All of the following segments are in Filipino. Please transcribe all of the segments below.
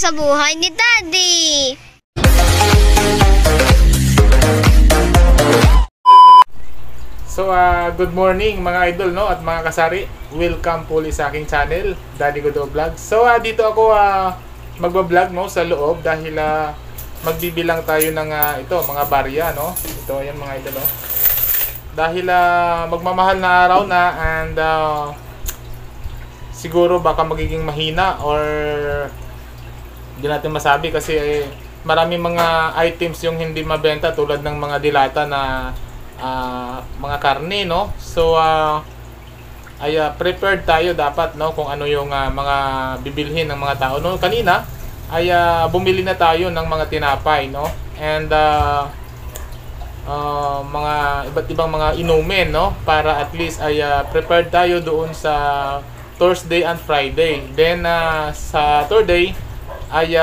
sa buhay ni Daddy. So, good morning mga idol, no, at mga kasari. Welcome po ulit sa aking channel, Daddy Godo Vlog. So, dito ako magbablog, no, sa loob dahil magbibilang tayo ng ito, mga barya, no. Ito, ayan mga idol, no. Dahil magmamahal na araw na and siguro baka magiging mahina or hindi natin masabi kasi maraming mga items yung hindi mabenta tulad ng mga dilata na mga karne, no. So ay prepared tayo dapat, no, kung ano yung mga bibilhin ng mga tao, no. Kanina ay bumili na tayo ng mga tinapay, no, and mga iba't ibang mga inumin, no, para at least ay prepared tayo doon sa Thursday and Friday. Then sa Thursday ay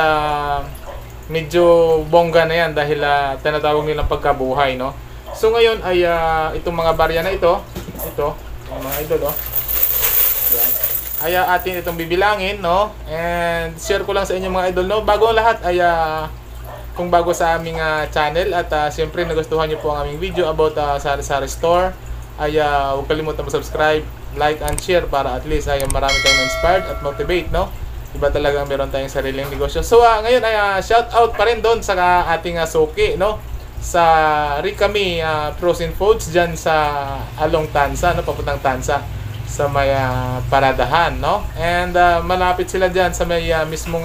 medyo bongga na yan dahil tinatawag nilang pagkabuhay, no. So ngayon ay itong mga barya na ito mga idol, oh. Yan. Ay atin itong bibilangin, no. And share ko lang sa inyo mga idol, no. Bago ang lahat ay kung bago sa aming channel at siyempre nagustuhan niyo po ang aming video about sari-sari store, ay huwag kalimutan mag-subscribe, like and share para at least ay marami tayong inspired at motivate, no. Iba talagang meron tayong sariling negosyo. So ngayon ay shout out pa rin doon sa ating suki, no, sa Ricami Frozen Foods dyan sa along Tansa, no, papuntang Tansa sa may paradahan, no. And malapit sila dyan sa may mismong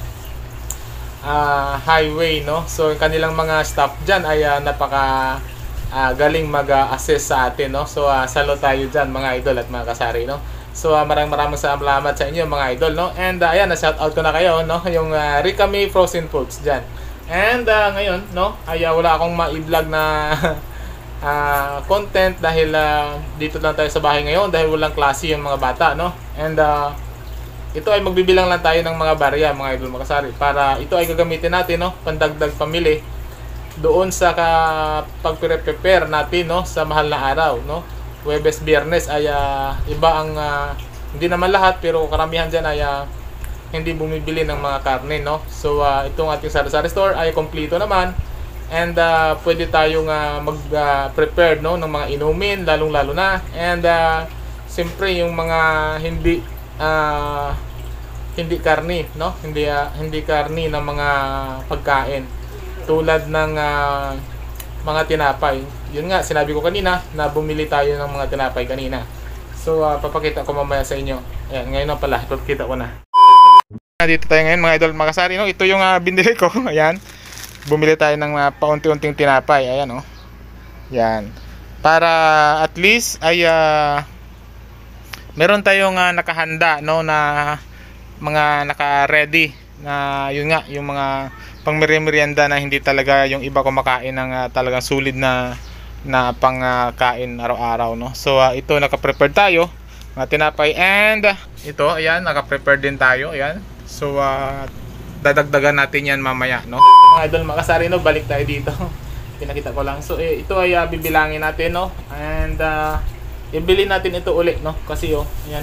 highway, no. So kanilang mga staff dyan ay napaka galing mag-assist sa atin, no. So salo tayo dyan mga idol at mga kasari, no. So maraming salamat sa inyo mga idol, no. And ayan, na-shout out ko na kayo, no, yung Ricami Frozen Foods dyan. And ngayon, no, ay wala akong ma-vlog na content dahil dito lang tayo sa bahay ngayon dahil walang klase yung mga bata, no. And ito ay magbibilang lang tayo ng mga barya mga idol, mga kasari, para ito ay gagamitin natin, no, pandagdag pamili doon sa pag-prepare natin, no, sa mahal na araw, no. Huwebes, Biyernes ay iba ang hindi naman lahat pero karamihan dyan ay hindi bumibili ng mga karne, no. So itong ating sari-sari store ay kompleto naman and pwede tayong mag-prepare, no, ng mga inumin lalong-lalo na. And siyempre yung mga hindi karni, no, hindi karni ng mga pagkain tulad ng mga tinapay. Yun nga, sinabi ko kanina na bumili tayo ng mga tinapay kanina. So papakita ko mamaya sa inyo. Ayan, ngayon na pala, papakita ko na. Dito tayo ngayon mga idol, mga kasari, no. Ito yung binili ko. Ayan, bumili tayo ng paunti-unting tinapay. Ayan, oh. Yan, para at least ay meron tayong nakahanda, no, na mga naka-ready na yun nga, yung mga pang merienda na hindi talaga yung iba kumakain ng talagang solid na pangkain araw-araw, no. So ito naka-prepare tayo mga tinapay and ito, ayan, naka-prepare din tayo, ayan. So dadagdagan natin yan mamaya, no. Mga idol, mga kasari, no, balik tayo dito. Pinakita ko lang. So ito ay bibilangin natin, no, and ibili natin ito ulit, no, kasi ayan,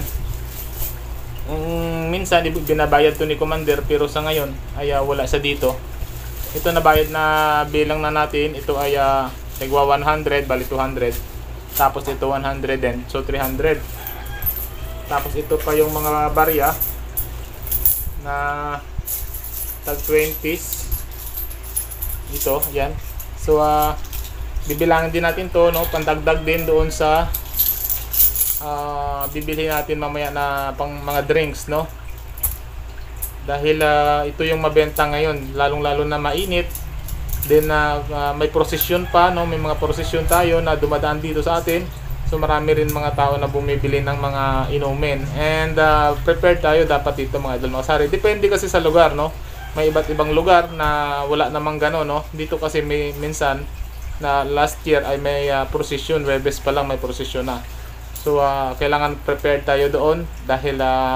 minsan binabayad to ni Commander pero sa ngayon ay wala sa dito. Ito nabayad na bilang na natin. Ito ay tigwa 100, bali 200, tapos ito 100 din, so 300. Tapos ito pa yung mga barya na tag 20s ito, yan. So bibilangin din natin to, no, pandagdag din doon sa bibili natin mamaya na pang mga drinks, no, dahil ito yung mabenta ngayon, lalong-lalo na mainit din na may prosesyon pa, no, may mga prosesyon tayo na dumadaan dito sa atin. So marami rin mga tao na bumibili ng mga inumin and prepared tayo dapat dito mga idol, mga kasari. Depende kasi sa lugar, no, may iba't ibang lugar na wala namang gano'n, no. Dito kasi may minsan na last year ay may prosesyon, Huwebes pa lang may prosesyon na. So kailangan prepared tayo doon dahil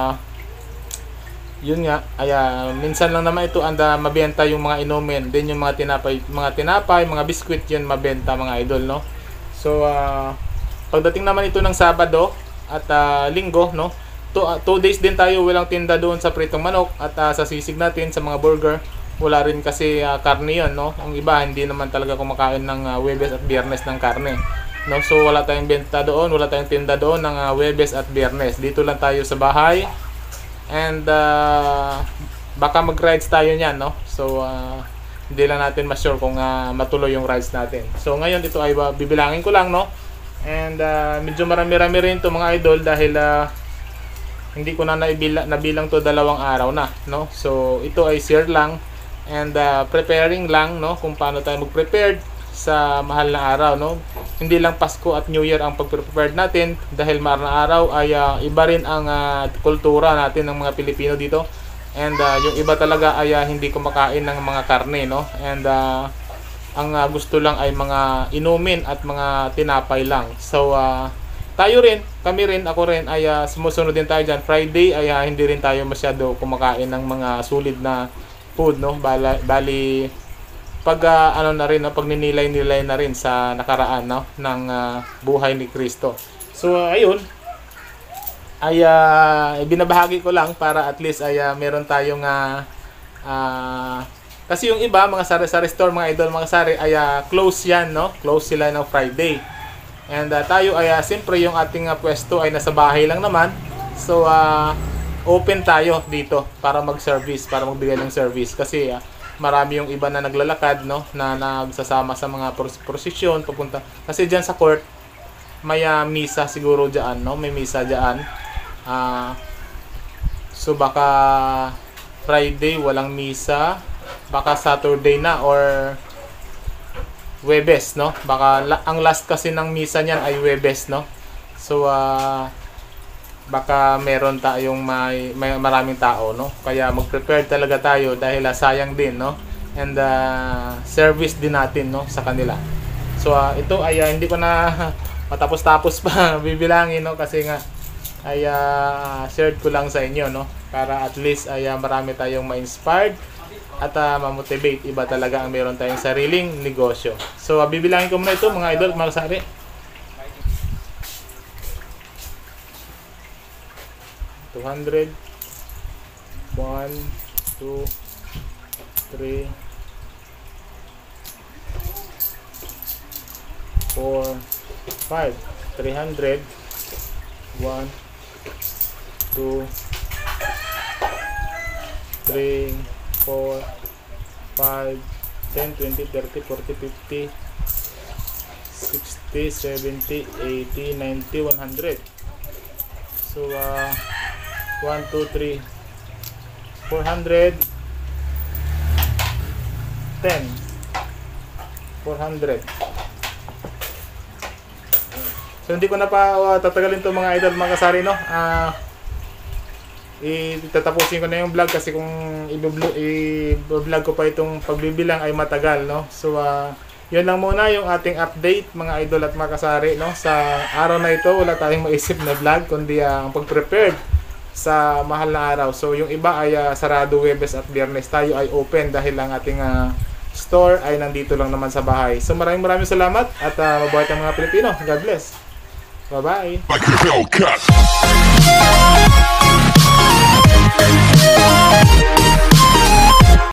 yun nga, ay minsan lang naman ito anda mabenta yung mga inumin, din yung mga tinapay, mga biskwit, yun mabenta mga idol, no. So pagdating naman ito ng Sabado at Linggo, no, 2 days din tayo walang tinda doon sa pritong manok at sa sisig natin sa mga burger. Wala rin kasi karne yun, no? Ang iba hindi naman talaga kumakain ng Huwebes at Biyernes ng karne, no? So wala tayong benta doon, wala tayong tinda doon ng Huwebes at Biyernes. Dito lang tayo sa bahay. And baka mag-rides tayo niyan, no? So hindi lang natin ma-sure kung matuloy yung rides natin. So ngayon ito ay bibilangin ko lang, no? And medyo marami-rami rin to mga idol dahil hindi ko na nabilang to 2 araw na, no? So ito ay share lang and preparing lang, no, kung paano tayo mag-prepared sa mahal na araw, no? Hindi lang Pasko at New Year ang pag-prepared natin dahil mahal na araw ay iba rin ang kultura natin ng mga Pilipino dito. And yung iba talaga ay hindi kumakain ng mga karne, no? And ang gusto lang ay mga inumin at mga tinapay lang. So tayo rin, kami rin, ako rin ay sumusunod din tayo dyan. Friday ay hindi rin tayo masyado kumakain ng mga sulit na food, no? Bali pag ano na rin, no? Pag ninilay-nilay na rin sa nakaraan, no? Ng buhay ni Kristo. So ayun ay binabahagi ko lang para at least ay meron tayong kasi yung iba mga sari-sari store, mga idol, mga sari ay close yan, no? Close sila ng Friday. And tayo ay siyempre yung ating pwesto ay nasa bahay lang naman. So open tayo dito para mag-service, para magbigay ng service kasi marami yung iba na naglalakad, no, na nagsasama sa mga prosesyon papunta kasi diyan sa court may misa siguro diyan, no, may misa diyan. So baka Friday walang misa, baka Saturday na or Huwebes, no, baka ang last kasi ng misa niyan ay Huwebes, no. So baka meron tayong may maraming tao, no? Kaya mag-prepare talaga tayo dahil sayang din, no? And service din natin, no, sa kanila. So ito ay hindi ko na matapos-tapos pa bibilangin, no, kasi nga ay shared ko lang sa inyo, no, para at least ay marami tayong ma-inspired at ma-motivate. Iba talaga ang meron tayong sariling negosyo. So bibilangin ko muna ito mga idol, mga kasari. 200, 1, 2, 3, 4, 5, 300, 1, 2, 3, 4, 5, 10, 20, 30, 40, 50, 60, 70, 80, 90, 100. So 1, 2, 3, 400, 10, 400. So hindi ko na pa tatagalin to mga idol, mga kasari, no. Itatapusin ko na yung vlog kasi kung i-vlog ko pa itong pagbibilang ay matagal, no. So yun lang muna yung ating update mga idol at mga kasari, no. Sa araw na ito wala tayong maisip na vlog kundi ang pag-prepared sa mahal na araw. So yung iba ay sarado Huwebes at Biyernes, tayo ay open dahil ang ating store ay nandito lang naman sa bahay. So maraming salamat at mabuhay tayong mga Pilipino. God bless. Bye bye.